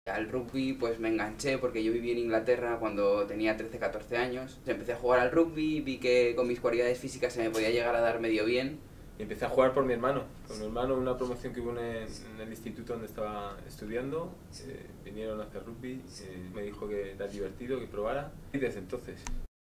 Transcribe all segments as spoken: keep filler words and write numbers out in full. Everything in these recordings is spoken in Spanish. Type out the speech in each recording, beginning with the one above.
Al rugby pues me enganché porque yo viví en Inglaterra cuando tenía trece catorce años. Empecé a jugar al rugby, vi que con mis cualidades físicas se me podía llegar a dar medio bien. Y empecé a jugar por mi hermano. Con mi hermano, una promoción que hubo en el, en el instituto donde estaba estudiando, eh, vinieron a hacer rugby, eh, me dijo que era divertido, que probara, y desde entonces.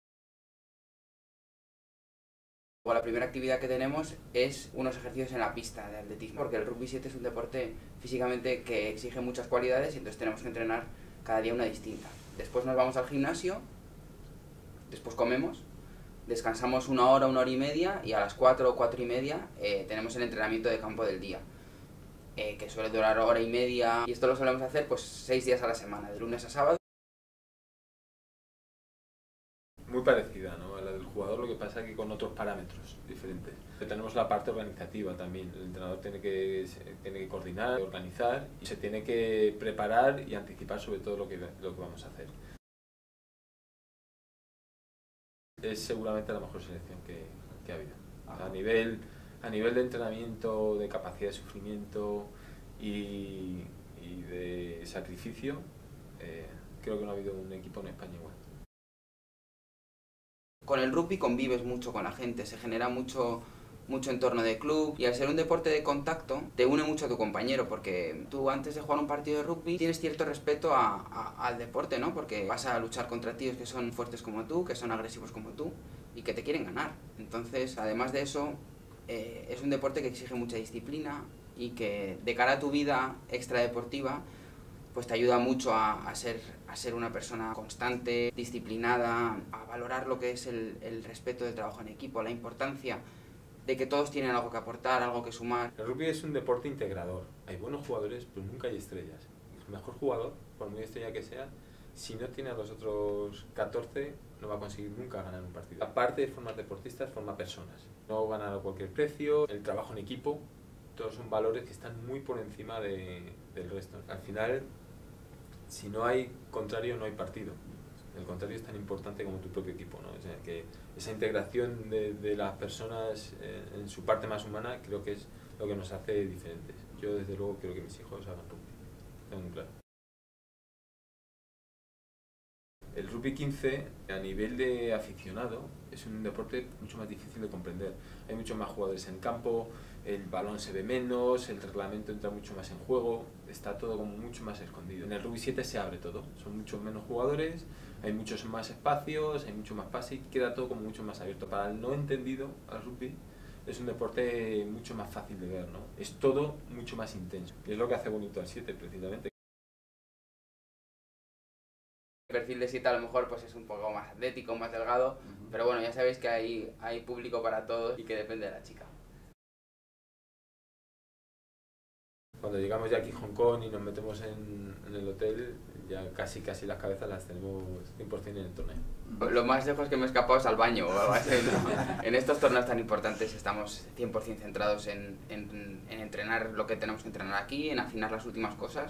La primera actividad que tenemos es unos ejercicios en la pista de atletismo, porque el rugby siete es un deporte físicamente que exige muchas cualidades y entonces tenemos que entrenar cada día una distinta. Después nos vamos al gimnasio, después comemos, descansamos una hora, una hora y media y a las cuatro o cuatro y media eh, tenemos el entrenamiento de campo del día, eh, que suele durar hora y media, y esto lo solemos hacer pues seis días a la semana, de lunes a sábado. Muy parecida, ¿no?, a la del jugador, lo que pasa es que con otros parámetros diferentes. Tenemos la parte organizativa también, el entrenador tiene que, tiene que coordinar, organizar y se tiene que preparar y anticipar sobre todo lo que, lo que vamos a hacer. Es seguramente la mejor selección que, que ha habido. A nivel, a nivel de entrenamiento, de capacidad de sufrimiento y, y de sacrificio, eh, creo que no ha habido un equipo en España igual. Con el rugby convives mucho con la gente, se genera mucho, mucho entorno de club y al ser un deporte de contacto te une mucho a tu compañero porque tú antes de jugar un partido de rugby tienes cierto respeto a, a, al deporte, ¿no? Porque vas a luchar contra tíos que son fuertes como tú, que son agresivos como tú y que te quieren ganar. Entonces, además de eso, eh, es un deporte que exige mucha disciplina y que de cara a tu vida extradeportiva pues te ayuda mucho a, a, ser, a ser una persona constante, disciplinada, a valorar lo que es el, el respeto del trabajo en equipo, la importancia de que todos tienen algo que aportar, algo que sumar. El rugby es un deporte integrador. Hay buenos jugadores, pero nunca hay estrellas. El mejor jugador, por muy estrella que sea, si no tiene a los otros catorce, no va a conseguir nunca ganar un partido. Aparte de formar deportistas, forma personas. No ganar a cualquier precio, el trabajo en equipo, todos son valores que están muy por encima de, del resto. Al final, si no hay contrario, no hay partido. El contrario es tan importante como tu propio equipo, ¿no? O sea, que esa integración de, de las personas eh, en su parte más humana creo que es lo que nos hace diferentes. Yo desde luego quiero que mis hijos hagan rugby, tengo muy claro. El rugby quince, a nivel de aficionado, es un deporte mucho más difícil de comprender. Hay muchos más jugadores en campo, el balón se ve menos, el reglamento entra mucho más en juego, está todo como mucho más escondido. En el rugby siete se abre todo, son muchos menos jugadores, hay muchos más espacios, hay mucho más pase y queda todo como mucho más abierto. Para el no entendido al rugby, es un deporte mucho más fácil de ver, ¿no? Es todo mucho más intenso. Y es lo que hace bonito al siete, precisamente. El perfil de siete a lo mejor pues es un poco más atlético, más delgado, uh-huh. Pero bueno, ya sabéis que hay, hay público para todos y que depende de la chica. Cuando llegamos ya aquí a Hong Kong y nos metemos en, en el hotel, ya casi casi las cabezas las tenemos cien por cien en el torneo. Lo más lejos que me he escapado es al baño o algo así, ¿no? En estos torneos tan importantes estamos cien por cien centrados en, en, en entrenar lo que tenemos que entrenar aquí, en afinar las últimas cosas.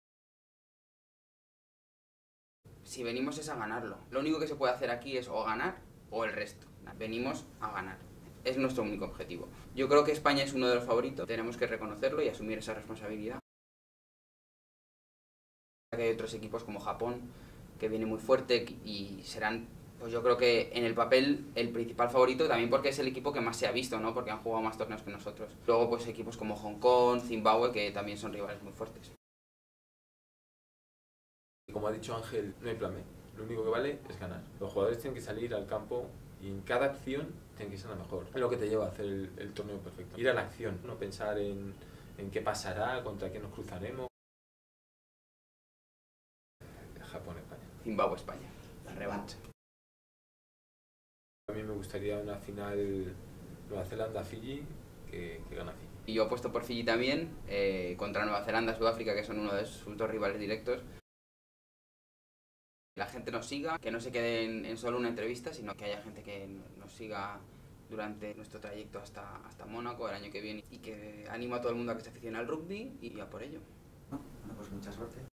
Si venimos es a ganarlo. Lo único que se puede hacer aquí es o ganar o el resto. Venimos a ganar. Es nuestro único objetivo. Yo creo que España es uno de los favoritos. Tenemos que reconocerlo y asumir esa responsabilidad. Hay otros equipos como Japón que viene muy fuerte y serán, pues yo creo que en el papel el principal favorito, también porque es el equipo que más se ha visto, ¿no? Porque han jugado más torneos que nosotros. Luego pues equipos como Hong Kong, Zimbabue, que también son rivales muy fuertes. Como ha dicho Ángel, no hay plan B. Lo único que vale es ganar. Los jugadores tienen que salir al campo y en cada acción tienen que ser la mejor. Es lo que te lleva a hacer el, el torneo perfecto. Ir a la acción, no pensar en, en qué pasará, contra quién nos cruzaremos. Japón-España. Zimbabue-España, la revancha. A mí me gustaría una final Nueva Zelanda-Fiji que, que gana Fiji. Y yo apuesto por Fiji también, eh, contra Nueva Zelanda-Sudáfrica, que son uno de sus dos rivales directos. La gente nos siga, que no se quede en, en solo una entrevista, sino que haya gente que nos siga durante nuestro trayecto hasta, hasta Mónaco el año que viene y que animo a todo el mundo a que se aficione al rugby y a por ello. Bueno, pues mucha suerte.